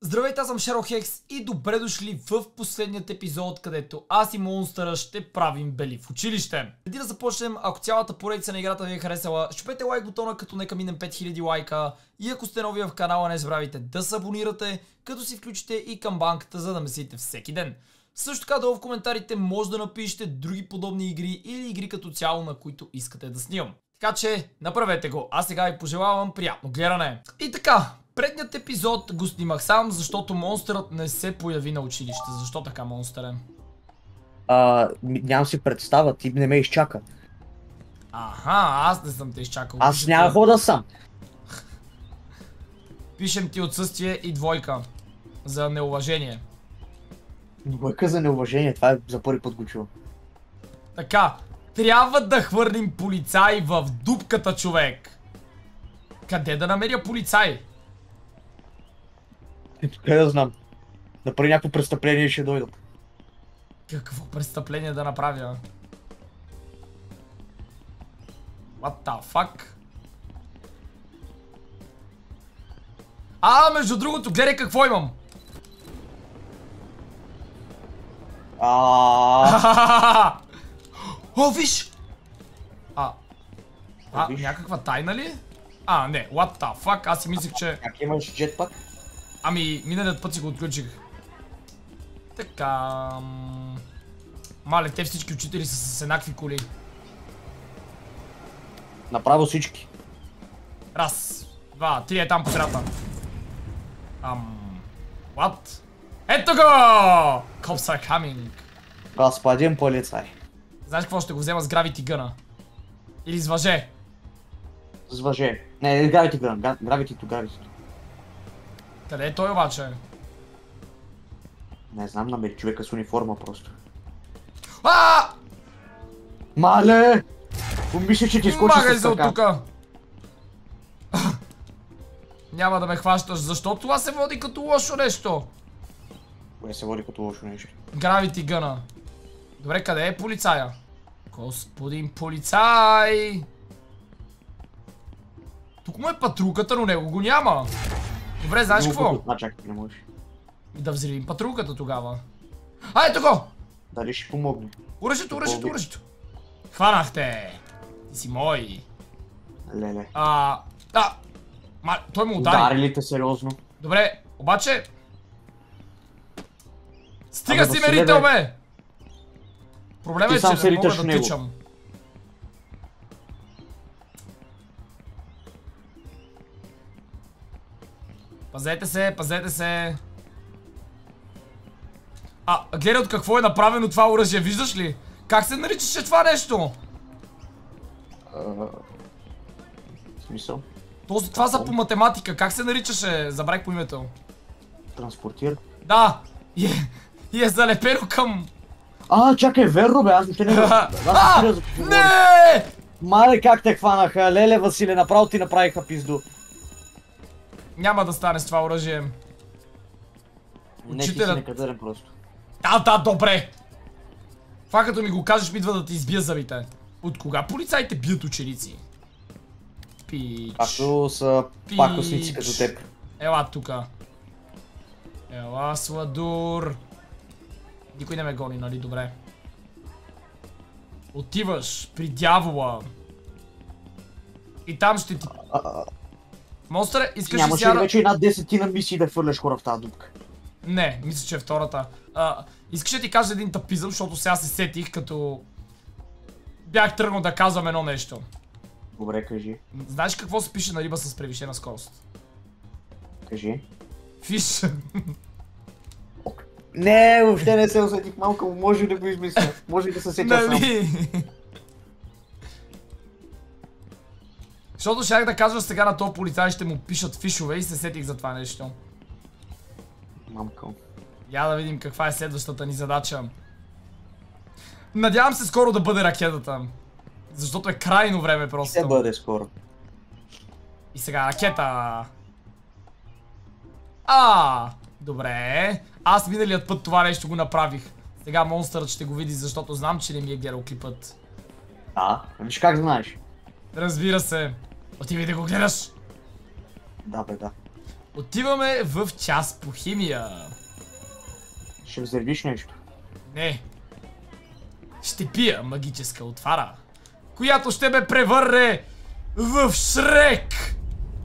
Здравейте, аз съм Шерлок и добре дошли в последният епизод, където аз и монстъра ще правим бели в училище. Преди да започнем, ако цялата поредица на играта ви е харесала, щупете лайк бутона, като нека минем 5000 лайка. И ако сте нови в канала, не забравяйте да се абонирате, като си включите и камбанката, за да ме следите всеки ден. Също така долу в коментарите може да напишете други подобни игри или игри като цяло, на които искате да снимам. Така че направете го, а сега ви пожелавам приятно гледане. И така, предният епизод го снимах сам, защото монстърът не се появи на училище. Защо така, монстъре? Нямам си представа, ти не ме изчака. Аха, аз не съм те изчакал. Аз няма да съм. Пишем ти отсъствие и двойка. За неуважение. Двойка за неуважение, това е за първи път го чувам. Така, трябва да хвърлим полицай в дупката, човек. Къде да намеря полицай? Къде да знам. Да прави някакво престъпление и ще дойдат. Какво престъпление да направя? What the fuck? Между другото, гледай какво имам! О, виж! Виж. Някаква тайна ли? Не, what the fuck, аз си мислех, че... Как имаш джетпак? Миналият път си го отключих. Така... Мале, те всички учители са с еднакви коли. Направо всички. Раз, два, три е там по средата. What? Ето го! Cops are coming. Господин полицай. Знаеш какво ще го взема с Gravity Gun-а? Или с въже? С въже. Не, Gravity Gun, Gravity. Къде е той обаче? Не знам, намери човека с униформа просто. Ааа! Мале! Помисля, че ти скочи Магай с се от така. тука! Няма да ме хващаш, защо това се води като лошо нещо? Кое се води като лошо нещо? Gravity Gun-а. Добре, къде е полицая? Господин полицай! Тук му е патрулката, но него го няма. Добре, знаеш какво? Чакай, не можеш. Да взривим патрулката тогава. Ето го! Дали ще помогне? Оръжието! Хванахте! Ти си мой. Леле. Той му удари. Удари ли те сериозно? Добре, обаче... Стига си Василе, мерител, бе! Проблемът Ти е, сам че се не мога риташ в да него. тичам. Пазете се. Гледай от какво е направено това оръжие, виждаш ли? Как се наричаше това нещо? В смисъл? Това са по математика, как се наричаше? Забравих по името. Транспортир? Да! И е залепено към... Чакай, верно бе, аз въобще не го... Не! Мале, как те хванаха? Леле, Василе, направо ти направиха пизду. Няма да стане с това оръжие. Не, ти си некадърен просто. Да, добре! Това като ми го кажеш, ми идва да ти избия зъбите. От кога полицаите бият ученици? Пич. Както са пакосници като теб. Ела тука. Ела, сладур. Никой не ме гони, нали? Добре. Отиваш при дявола. И там ще ти... Монстъре, искаш ли Нямаше ли вече една 10 мисии да хвърляш хора в тази дупка? Не, мисля, че е втората. Искаш да ти кажа един тъпизъм, защото сега се сетих, като... Бях тръгнал да казвам едно нещо. Добре, кажи. Знаеш какво се пише на риба с превишена скорост? Кажи. Фиш. Не, въобще не се усетих, малко може да го измисля. Може да се сетя сам. Защото щях да кажа сега на този полицай ще му пишат фишове и се сетих за това нещо. Мамка. Я да видим каква е следващата ни задача. Надявам се скоро да бъде ракетата. Защото е крайно време просто. Ще бъде скоро. И сега ракета. Добре. Аз миналият път това нещо го направих. Сега монстърът ще го види, защото знам, че не ми е гледал клипът. Виж как знаеш. Разбира се. Отиви да го гледаш. Да, бе, да. Отиваме в час по химия. Ще взривиш нещо. Не. Ще пия магическа отвара, която ще ме превърне в Шрек!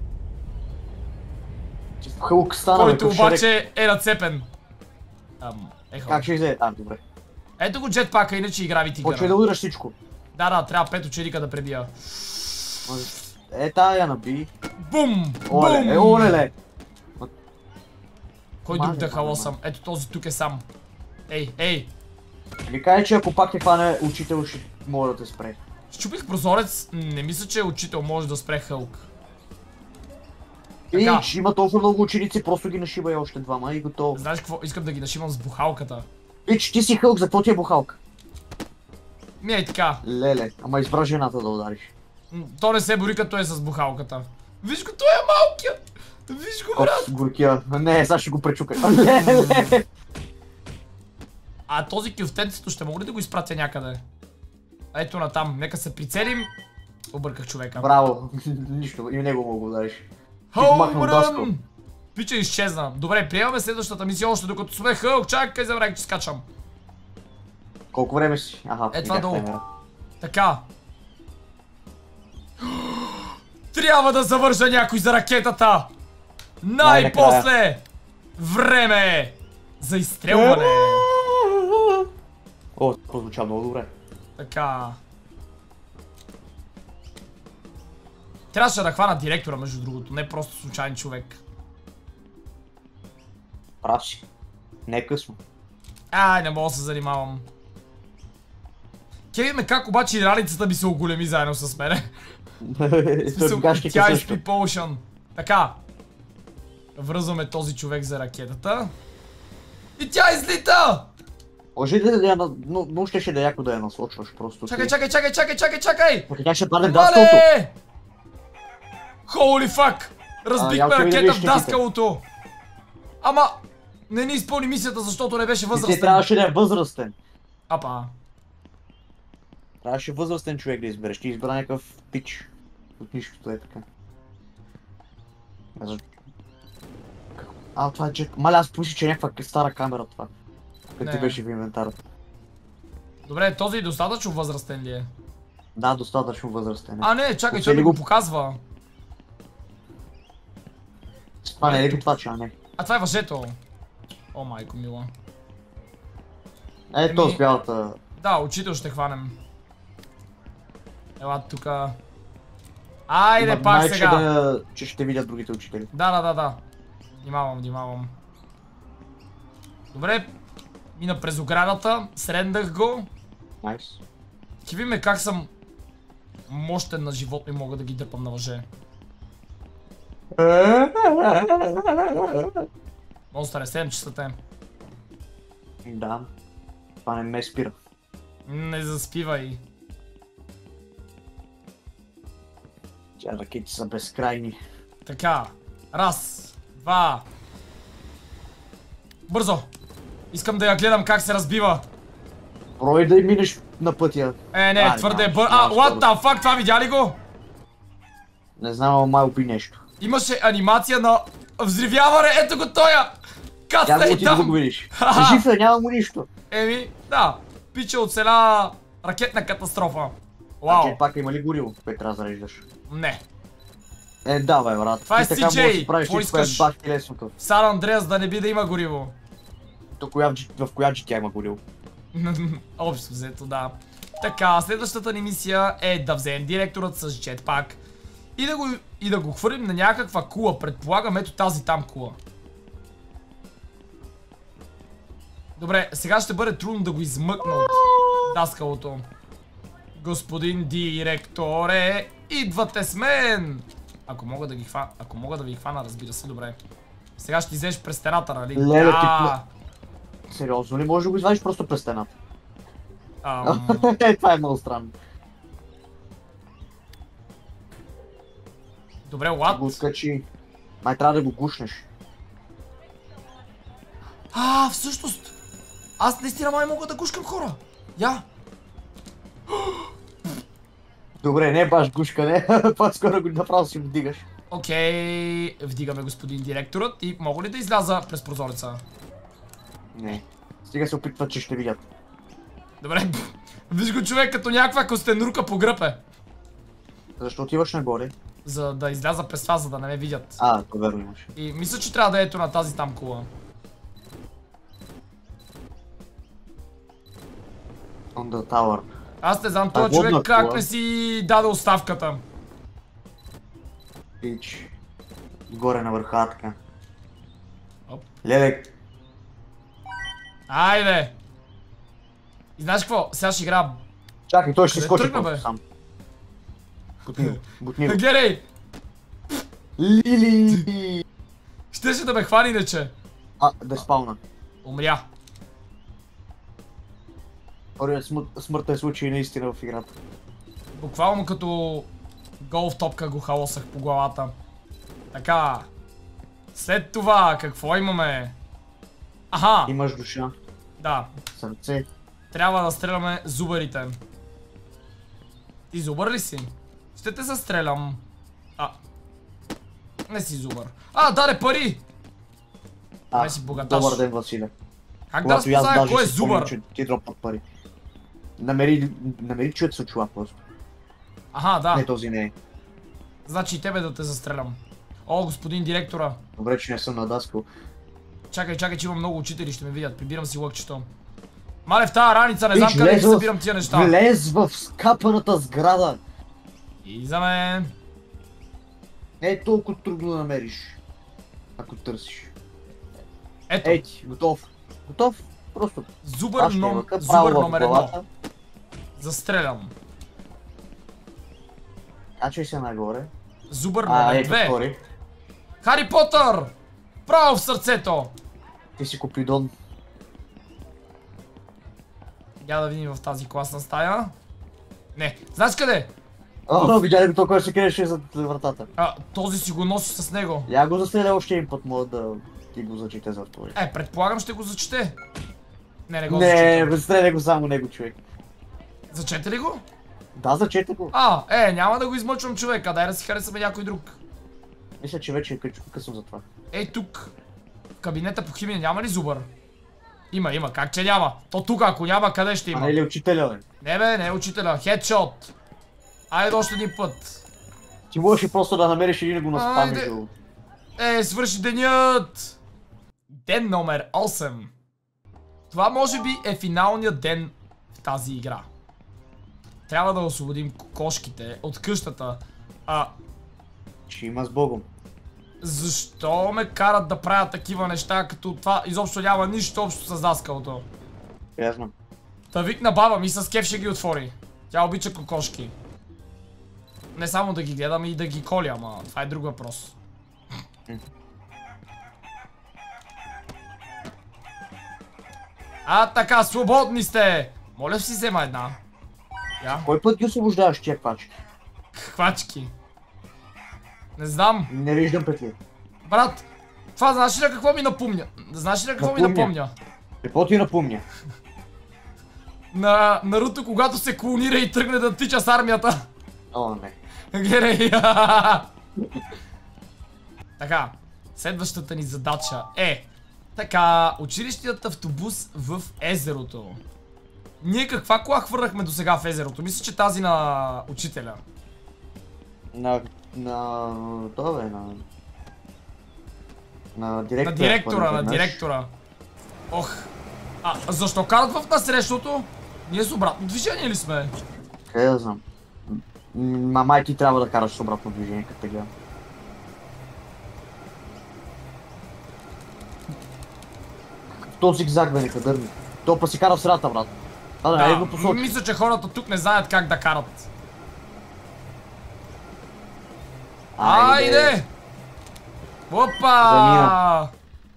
Хълк стана, Който обаче е нацепен. Как ще излезе? Добре. Ето го джетпака, иначе и гравити гъра. Почвай да удраш всичко. Да, трябва 5 ученика да пребия. Тая я наби. Бум! Оле, олеле! Кой друг да халосам? Ето този тук е сам. Ей! Ви кажа, че ако пак те хване учител, ще може да те спре. Щупих прозорец, не мисля, че учител може да спре Хълк. Ич, има толкова много ученици, просто ги нашибай още двама и готово. Знаеш какво? Искам да ги нашимам с бухалката. Ич, ти си Хълк, за какво ти е бухалка? Ей така. Леле, ама избра жената да удариш. То не се бори като е с бухалката. Виж го, той е малкият! Виж го, брат! Горкия. Не, сега ще го пречукай. Леле! А този кюфтенцето ще мога ли да го изпратя някъде? Ето натам, нека се прицелим. Обърках човека. Браво, нищо, и него мога да удариш. Хоумрън! Пича изчезна. Добре, приемаме следващата мисия още докато сме Хълк. Чакай, забравих, че скачам. Колко време си? Това долу. Така. Трябва да завържа някой за ракетата! Най-после! Време е за изстрелване! О, това звуча много добре. Така. Трябваше да хвана директора, между другото, не просто случайен човек. Прав си. Не е късно. Не мога да се занимавам. Ке видим как обаче раницата ми се оголеми заедно с мене. Тя изпи Potion. Така. Връзваме този човек за ракетата. И тя излита! Може ли да я... Но ще да яко да я насочваш просто. Чакай! Тя ще падне в даскалото. Holy fuck! Разбихме ракета в даскалото! Ама... Не ни изпълни мисията, защото не беше възрастен. Ти трябваше да е възрастен. Апа. Трябваше възрастен човек да избереш. Ти избра някакъв пич. От нищото е така. Това е джет. Маля, аз помислих, че е някаква стара камера това. Като ти беше в инвентара. Добре, този достатъчно възрастен ли е? Да, достатъчно възрастен е. Не, чакай, че ми го показва. Това не е ли това, че не? Това е въжето. О, майко мила. Ето с бялата... Да, учител ще хванем. Ела тука. Айде пак сега. Че ще видят другите учители. Да. Внимавам. Добре. Мина през оградата, срендах го. Найс. Ки видим как съм мощен на животно и мога да ги дърпам на въже. Монстър е 7 часа те. Да. Това не ме спира. Не заспивай. Тя ракети са безкрайни. Така. Раз, два. Бързо. Искам да я гледам как се разбива. Прой да й минеш на пътя. Не, твърде е what the fuck, това видя ли го? Не знам, ама май уби нещо. Имаше анимация на взривяване, ето го тоя! Каста и там! Да го видиш. Жив е, няма му нищо. Да. Пича оцеля ракетна катастрофа. Вау. Пак има ли гориво, което трябва да зареждаш? Не. Да бе, брат. Това е CJ, какво искаш? В Сан Андреас да не би да има гориво. В коя GTA има гориво? Общо взето, да. Така, следващата ни мисия е да вземем директорът с джетпак и да го хвърлим на някаква кула. Предполагам, ето тази там кула. Добре, сега ще бъде трудно да го измъкна от даскалото. Господин директоре, идвате с мен! Ако мога да ви хвана, разбира се, добре. Сега ще излезеш през стената, нали? Леле, сериозно ли можеш да го извадиш просто през стената? Това е много странно. Добре, what? Го скачи. Май трябва да го гушнеш. Всъщност! Аз наистина май мога да гушкам хора! Я! Добре, не баш гушкане, по-скоро го направо си го дигаш. Окей, вдигаме господин директорът и мога ли да изляза през прозореца? Не. Стига се опитват, че ще видят. Добре, виж го човек като някаква костенурка по гръб. Защо отиваш нагоре? За да изляза през това, за да не ме видят. То верно имаш. И мисля, че трябва да е ето на тази там кула. On the tower. Аз не знам този човек как не си даде оставката. Пич. Горе на върха така. Оп. Леле. Айде! И знаеш какво? Сега ще игра... Чакай, той ще Къде скочи тръгна, бе? просто сам. Бутни го. Гледай! Лили! Щеше да ме хвани иначе. Да спална. Умря. Първият смъртен случай наистина в играта. Буквално като голф топка го халосах по главата. Така. След това, какво имаме? Аха! Имаш душа, Да. сърце. Трябва да стреляме зубарите. Ти зубър ли си? Ще те застрелям. Не си зубър. Даде пари! Дай си богаташ. Добър ден, Василе. Как да разпозная кой е зубър? Че ти дропнат пари. Намери, че се чува просто. Аха, да. Не, този не е. Значи и тебе да те застрелям. О, господин директора. Добре, че не съм надаскал. Чакай, че има много учители, ще ме видят. Прибирам си лъкчето. Мале, в тази раница, не знам къде ще събирам тия неща. Влез в скапаната сграда. И за мен. Не е толкова трудно да намериш. Ако търсиш. Ето. Ей ти, готов. Готов? Просто. Зубър номер 1. Застрелям. Качай се нагоре. Зубър номер 2. Хари Потър! Право в сърцето! Ти си Купидон. Я да видим в тази класна стая. Не, знаеш къде? Видя ли го толкова се криеше зад вратата? Този си го носи с него. Я го застреля още един път, мога да ти го зачете за това. Предполагам ще го зачете. Не го зачете. Не, застреля го само него, човек. Зачете ли го? Да, зачете го. Няма да го измъчвам човека, дай да си харесаме някой друг. Мисля, че вече е късно за това. Тук. В кабинета по химия няма ли зубър? Има, как че няма? То тук, ако няма, къде ще има? Не е ли учителя, бе? Не бе, не е учителя. Хедшот. Айде още един път. Ти можеш просто да намериш един и го наспамиш. Свърши денят! Ден номер 8. Това може би е финалният ден в тази игра. Трябва да освободим кокошките от къщата. Ще има с Богом. Защо ме карат да правя такива неща, като това изобщо няма нищо общо с даскалото? Ясно. Та викна баба ми, с кеф ще ги отвори. Тя обича кокошки. Не само да ги гледам и да ги коля, ама това е друг въпрос. Така, свободни сте! Моля си взема една. Кой път ги освобождаваш тия хвачки? Хвачки? Не знам. Не виждам петли. Брат, това знаеш ли на какво ми напомня? Какво ти напомня? На Наруто, когато се клонира и тръгне да тича с армията. Не. Гледай. Така, следващата ни задача е училищният автобус в езерото. Ние каква кола хвърнахме до сега в езерото? Мисля, че тази на учителя. На директора. На директора. Защо карат в насрещното? Ние с обратно движение ли сме? Къде да знам? Май ти трябва да караш с обратно движение, като те гледам. То зигзаг, бе, некадърни. То па си кара в средата, брат. Мисля, че хората тук не знаят как да карат. Айде! Опа!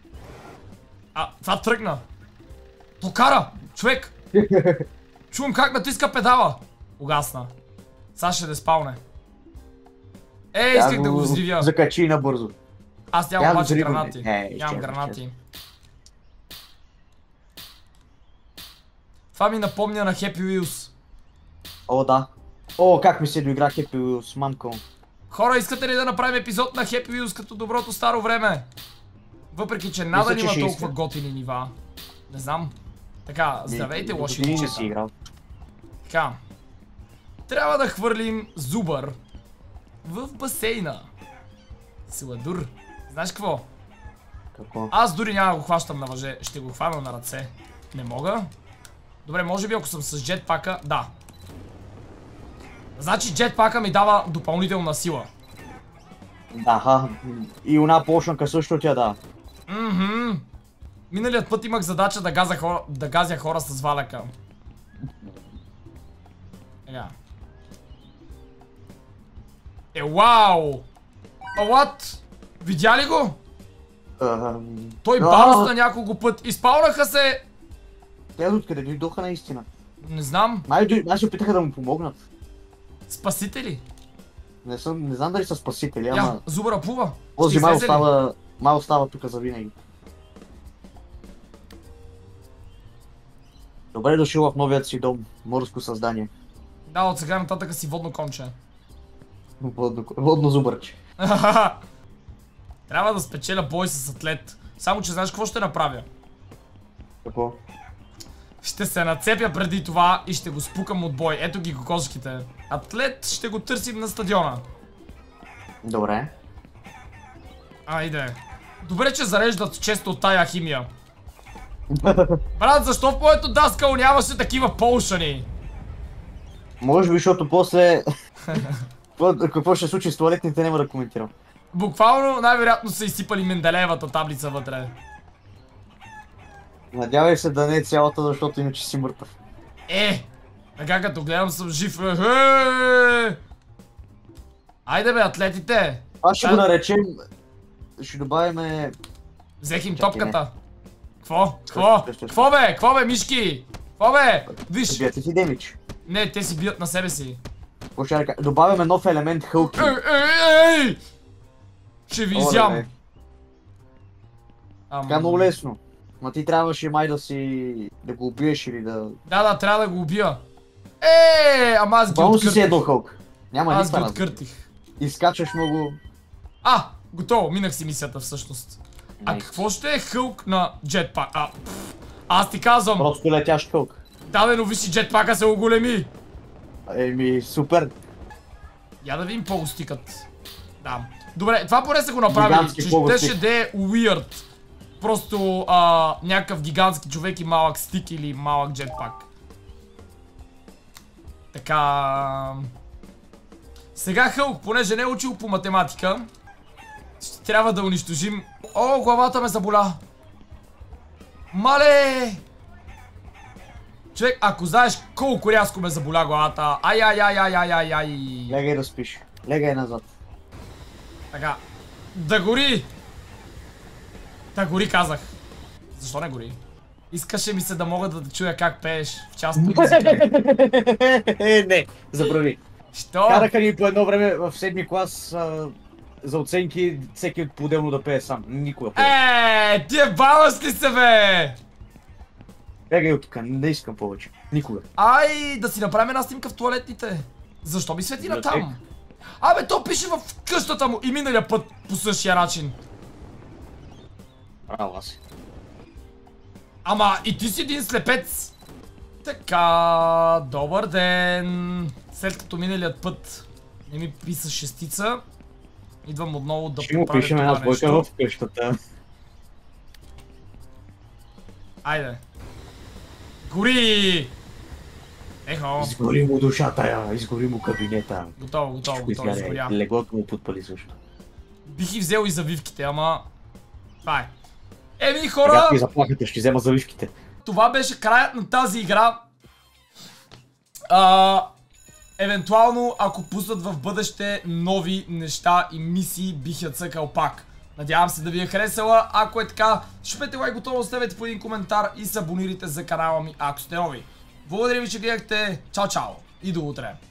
Това тръгна. То кара! Човек! Чувам как натиска педала. Угасна. Сега ще да спалне. Исках да го взривя. Закачи набързо. Аз нямам обаче гранати. Нямам гранати. Това ми напомня на Happy Wheels. Да. Как ми се доигра Happy Wheels, мамко. Хора, искате ли да направим епизод на Happy Wheels като доброто старо време? Въпреки, че надали има толкова готини нива. Не знам. Така, здравейте, лоши момчета. Така. Трябва да хвърлим зубър в басейна. Силадур. Знаеш какво? Какво? Аз дори няма да го хващам на въже. Ще го хвана на ръце. Не мога. Добре, може би ако съм с джетпака, да. Значи джетпака ми дава допълнителна сила. Да, и една почнака също тя да. Миналият път имах задача да газя хора с валяка. Ега. Вау! А what? Видя ли го? Той баунсна няколко път. Изпълнаха се. Те откъде дойдоха наистина? Не знам. Май се опитаха да му помогнат. Спасители? Не знам дали са спасители, Я, ама... зубъра плува. Този май остава тук за винаги. Добре дошъл в новият си дом, морско създание. Да, от сега нататък си водно конче. Водно зубърче. Трябва да спечеля бой с атлет. Само че знаеш какво ще направя? Какво? Ще се нацепя преди това и ще го спукам от бой. Ето ги кокошките. Атлет ще го търсим на стадиона. Добре. Айде. Добре, че зареждат често от тая химия. Брат, защо в моето даскал нямаше такива полшани? Може би, защото после... Какво ще случи с туалетните, няма да коментирам. Буквално най-вероятно са изсипали Менделеевата таблица вътре. Надявай се да не е цялата, защото иначе си мъртъв. Така като гледам съм жив. Айде бе, атлетите. Аз ще го наречем... Ще добавиме... Взех им топката. Какво бе, мишки? Какво бе? Виж. Бият си демидж. Не, те си бият на себе си. Добавяме нов елемент Хълки. Ще ви изям. Така много лесно. Ма ти трябваше май да го убиеш или да... Да, трябва да го убия. Ама аз ги откъртих. Си едно Хълк. Няма аз ги откъртих. Изкачаш много... Готово, минах си мисията всъщност. А какво ще е Хълк на джетпак? Аз ти казвам. Просто летящ Хълк. Да, но виж, джетпака се оголеми. Супер. Я да видим по-гостикът. Да. Добре, това поне са го направили. Щеше да е weird. Просто някакъв гигантски човек и малък стик или малък джетпак. Така... Сега Хълк, понеже не е учил по математика, ще трябва да унищожим... Главата ме заболя! Мале! Човек, ако знаеш колко рязко ме заболя главата... Ай. Легай да спиш. Легай назад. Така. Да гори! Да гори, казах. Защо не гори? Искаше ми се да мога да чуя как пееш в част по музика. Не, забрави. Що? Караха ни по едно време в 7-ми клас за оценки всеки по-отделно да пее сам. Никога. Ти баваш ли се, бе? Бегай от тук, не искам повече. Никога. Да си направим една снимка в туалетните. Защо ми свети на там? То пише в къщата му и миналия път по същия начин. Браво, си. Ама и ти си един слепец. Така, добър ден. След като миналият път не ми писа шестица, идвам отново да поправя това нещо. Ще му пишем една двойка в къщата. Айде. Гори! Ехо! Изгори му душата, изгори му кабинета. Готово, изгоря. Леглото му подпали също. Бих и взел и завивките, ама... Това е. Хора! Сега ти заплахате, ще взема завивките. Това беше краят на тази игра. Евентуално, ако пуснат в бъдеще нови неща и мисии, бих я цъкал пак. Надявам се да ви е харесала. Ако е така, шипете лайк бутона, оставете по един коментар и се абонирайте за канала ми, ако сте нови. Благодаря ви, че гледахте. Чао и до утре.